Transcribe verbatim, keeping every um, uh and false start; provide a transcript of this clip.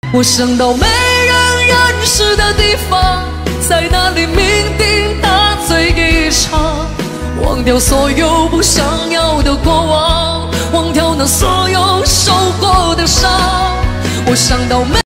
我想到没人认识的地方，在那里酩酊大醉一场，忘掉所有不想要的过往，忘掉那所有受过的伤。我想到没